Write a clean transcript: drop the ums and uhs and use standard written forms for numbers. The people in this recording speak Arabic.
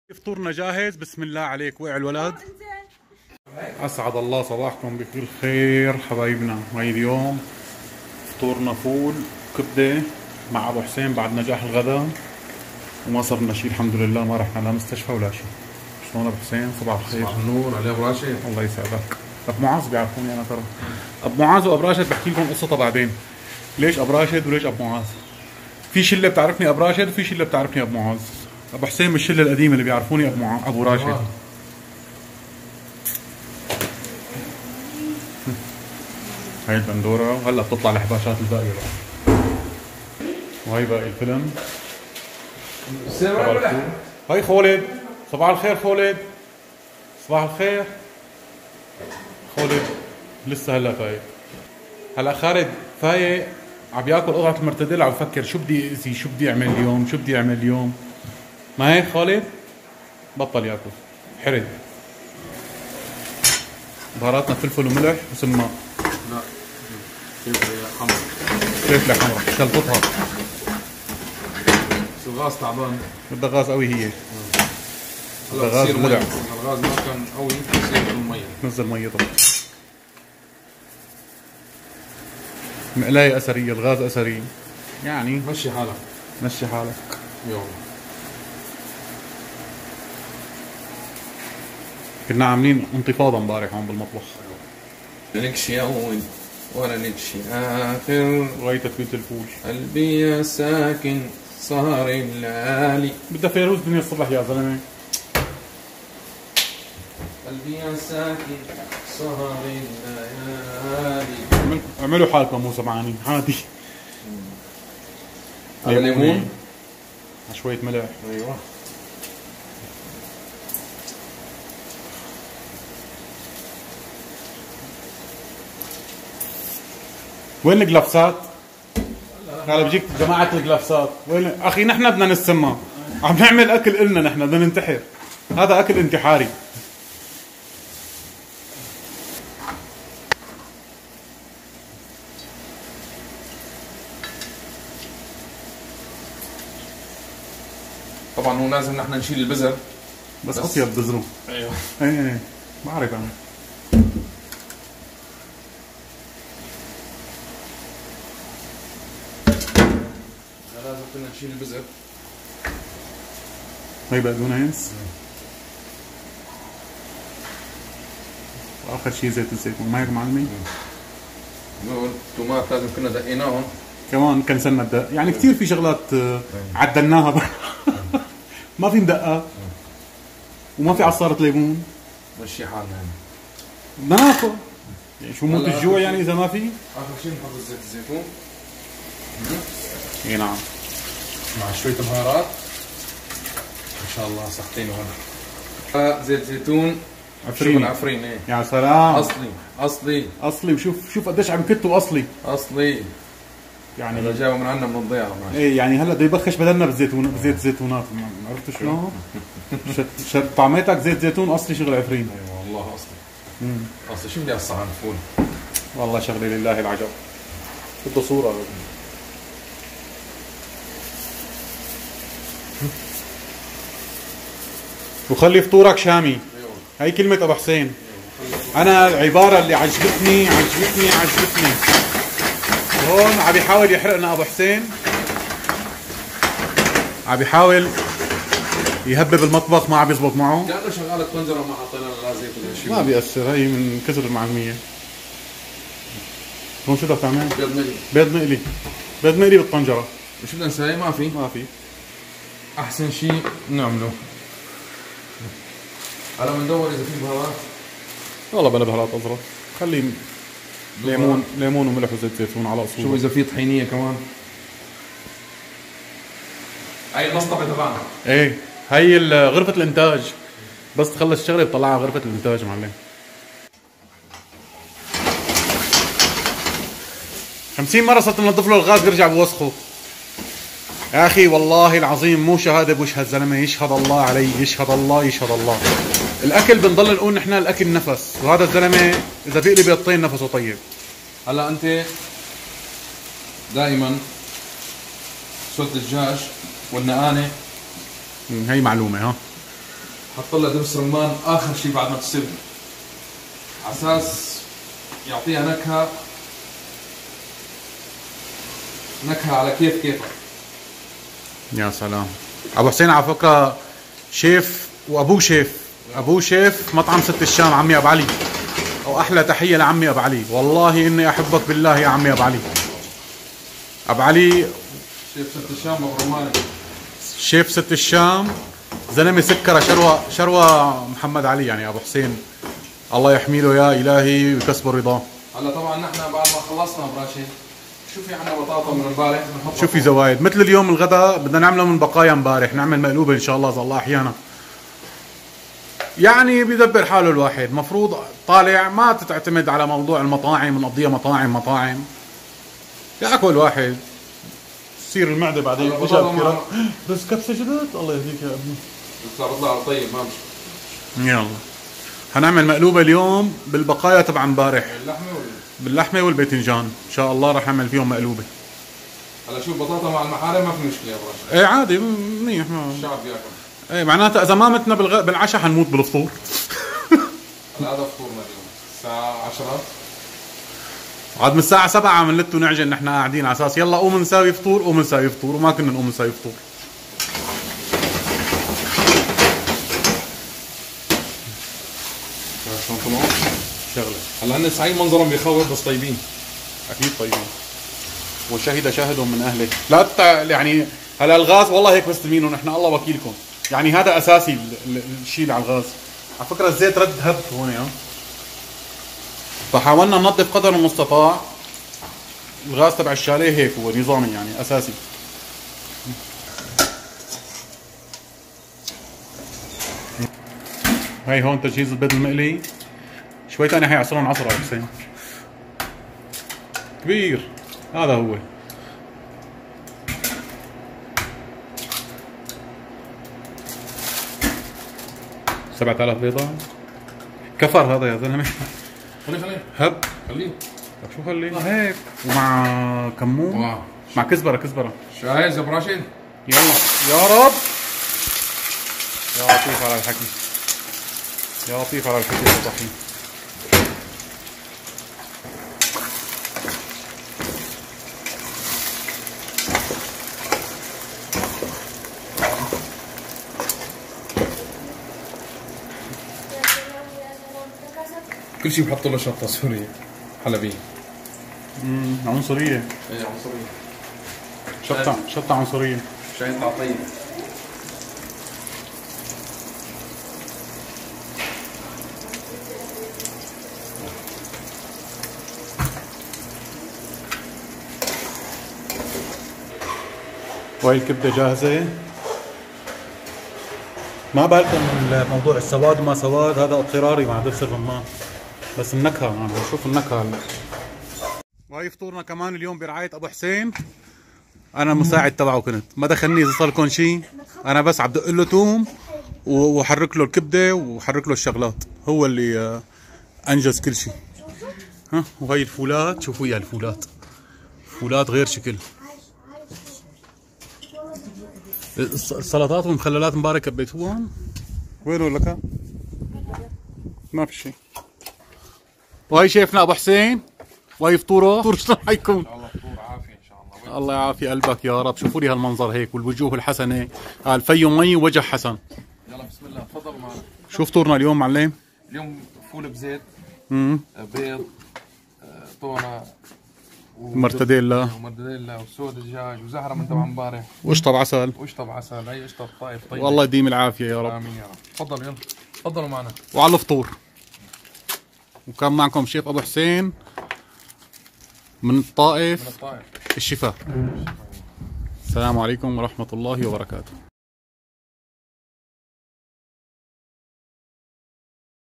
فطورنا جاهز. بسم الله عليك. وقع الولد. اسعد الله صباحكم بكل خير حبايبنا. هاي اليوم فطورنا فول كبده مع ابو حسين بعد نجاح الغداء، وما صار لنا شيء الحمد لله. ما رحنا لا مستشفى ولا شيء. شلون ابو حسين؟ صباح الخير. صباح النور. علي ابو راشد. الله يسعدك. ابو معاذ بيعرفوني انا ترى. ابو معاذ وابو راشد بحكي لكم قصتها بعدين. ليش ابو راشد وليش ابو معاذ؟ في شله بتعرفني ابو راشد وفي شله بتعرفني ابو معاذ. ابو حسين من الشله القديمه اللي بيعرفوني ابو راشد. هاي البندوره وهلا بتطلع الحباشات الباقيه بقى. وهي باقي الفيلم. هاي خولد. صباح الخير خولد. صباح الخير خولد. لسه هلا فايق. هلا خالد فايق عم ياكل قطعه المرتديلا، عم بفكر شو بدي اذي، شو بدي اعمل اليوم، شو بدي اعمل اليوم. ما هيك خالد؟ بطل ياكل حرد. بهاراتنا فلفل وملح وسماق. لا فلفله حمرا. فلفله حمرا شلطتها. بس الغاز تعبان. بدها غاز قوي هي. هلا غاز بصير ملع. الغاز ما كان قوي بصير المي. نزل مية طبعا. مقلاية أثرية، الغاز أثري يعني. مشي حالك. مشي حالك. يلا. كنا عاملين انتفاضة امبارح هون بالمطبخ. لك شي اول ولا لك شي اخر. وهي تتبيلة الفول. قلبي يا ساكن سهر الليالي. بدها فيروز دنيا الصبح يا زلمة. قلبي يا ساكن سهر الليالي. اعملوا حالكم مو سمعانين عادي. هذا ليمون. شوية ملح. ايوه. وين الجلافسات؟ هلا بجيك جماعة الجلافسات. وين اخي؟ نحن بدنا نسمى. عم نعمل اكل النا، نحن بدنا ننتحر. هذا اكل انتحاري. طبعا هو لازم نحن نشيل البذر. بس اطيب بذره. ايوه. ايه بعرف انا. لازم كنا نشيل البذر. هي بقدونس. واخر شيء زيت الزيتون. ما هيك معلمي؟ التومات لازم كنا دقيناهم. كمان كنسلنا الدق، يعني كثير في شغلات عدلناها. ما في ندقة وما في عصارة ليمون. مشي حالنا يعني. بدنا ناكل. يعني شو موت الجوع يعني اذا ما في؟ اخر شيء نحط زيت الزيتون. اي نعم. مع شوية بهارات. ان شاء الله صحتين وهنا. زيت زيتون عفريني. عفرين. ايه يا سلام. اصلي اصلي اصلي. وشوف قديش عم كتوا اصلي. اصلي يعني هذا جايبه من عندنا من الضيعه. ايه يعني هلا بده يبخش بدلنا بالزيتون، بزيت زيتونات. عرفتوا شلون؟ طعمتك زيت زيتون اصلي شغل عفرين. ايوه والله اصلي. اصلي. شو بدي اقصى عن الفول؟ والله شغله لله العجب. بده صوره. وخلي فطورك شامي. ايوه. هي كلمة ابو حسين. انا العبارة اللي عجبتني هون عم يحاول يحرقنا ابو حسين. عم يحاول يهبب المطبخ، ما عم يزبط معه. كأنه شغالة طنجرة ما حطينا لها زيت ولا شيء. ما بيأثر، هي من كثر المعلمية. هون شو بدك تعمل؟ بيض مقلي. بيض مقلي. بيض مقلي بالطنجرة. وشو بدنا نسوي؟ ما في. احسن شيء نعمله هلا بندور اذا في بهارات. والله بلا بهارات ازرق. خلي ليمون وملح وزيت زيتون على اصول. شو اذا في طحينيه كمان. هاي المصطبه تبعنا. ايه هي غرفة الانتاج. بس تخلص الشغله بطلعها غرفة الانتاج معلم. 50 مرة صرت ننظف له الغاز بيرجع بوسخه. يا اخي والله العظيم مو شهاده بوجه هالزلمه. يشهد الله علي، يشهد الله، يشهد الله. الاكل بنضل نقول نحن الاكل نفس، وهذا الزلمه اذا بيقلي بيضتين نفسه طيب. هلا انت دائما صوت الدجاج والنقانه هي معلومه ها. حط لها دبس رمان اخر شيء بعد ما تستوي، على اساس يعطيها نكهه على كيفك. يا سلام. ابو حسين على فكره شيف وابوه شيف، ابوه شيف مطعم ست الشام عمي ابو علي. واحلى تحيه لعمي ابو علي، والله اني احبك بالله يا عمي ابو علي. ابو علي شيف ست الشام ابو رمانه، شيف ست الشام، زلمه سكره شروه محمد علي يعني ابو حسين، الله يحمي له يا الهي ويكسبه رضاه. هلا طبعا نحن بعد ما خلصنا ابو راشد، شو في عندنا بطاطا من امبارح بنحطها، شو في زوايد مثل اليوم الغداء بدنا نعمله من بقايا امبارح، نعمل مقلوبه ان شاء الله اذا الله احيانا. يعني بيدبر حاله الواحد، مفروض طالع ما تعتمد على موضوع المطاعم ونقضيها مطاعم ياكل واحد تصير المعده بعدين بس كبسه جدت الله يهديك يا ابني. بيطلع على طيب ما مش. يلا هنعمل مقلوبه اليوم بالبقايا تبع امبارح، باللحمه والباذنجان ان شاء الله راح اعمل فيهم مقلوبه. هلا شوف بطاطا مع المحارم ما في مشكله يا ابو راشد. ايه عادي منيح. الشعب بياكل. ايه معناتها اذا ما متنا بالعشاء حنموت بالفطور. هلا هذا فطورنا اليوم الساعه 10. عاد من الساعة 7 عم نلت ونعجن نحن قاعدين على اساس يلا قوم نساوي فطور وما كنا نقوم نساوي فطور. شلون طلعوا؟ شغله. هلا هن صحيح منظرهم بيخوف بس طيبين. اكيد طيبين. وشهد شاهد من اهله، لا يعني هلا الغاز والله هيك مستلمينه نحن الله وكيلكم، يعني هذا اساسي الشيء اللي على الغاز. على فكرة الزيت رد هب هون ها. فحاولنا ننظف قدر المستطاع. الغاز تبع الشاليه هيك هو نظامي يعني اساسي. هاي هون تجهيز البيض المقلي، شوي ثاني حيعصرون عصره يا حسين كبير. هذا هو 7000 بيضة كفر هذا يا زلمه. خليه هب خليه. طيب شو خليه هيك ومع كمون مع كزبره. جاهز يا ابو راشد؟ يلا يا رب. يا لطيف على الحكي، يا لطيف على الحكي والطحين. كل شيء بحط له شطه سوريه حلبيه. عنصريه. ايه عنصريه. شطه عنصريه عشان يطلع طيب. وهي الكبده جاهزه. ما بالكم من موضوع السواد وما سواد، هذا اضطراري مع دبس الرمان، بس النكهه عم بشوف النكهه هلا. وهي فطورنا كمان اليوم برعايه ابو حسين، انا المساعد تبعه كنت، ما دخلني اذا صار لكم شيء، انا بس عم دق له توم وحرك له الكبده وحرك له الشغلات، هو اللي انجز كل شيء. ها وهي الفولات، شوفوا اياها الفولات، فولات غير شكل. السلطات والمخللات مبارك كبيتوهم؟ وينو لك؟ ما في شيء. وهي شيفنا ابو حسين، وهي فطوره، فطور شلون حيكون؟ ان شاء الله فطور عافيه ان شاء الله. الله يعافي قلبك يا رب. شوفوا لي هالمنظر هيك والوجوه الحسنه، الفي مي ووجه حسن. يلا بسم الله تفضلوا معنا. شو فطورنا اليوم معلم؟ اليوم فول بزيت، بيض، طونه مرتديلا وسود دجاج وزهره من تبع امبارح وقشطه بعسل. وقشطه بعسل، هي قشطه طايف طيب. والله يديم العافيه يا رب. امين يا رب. تفضلوا يلا تفضلوا معنا. وعلى الفطور. وكان معكم شيف ابو حسين من الطائف. الشفاء. السلام عليكم ورحمه الله وبركاته.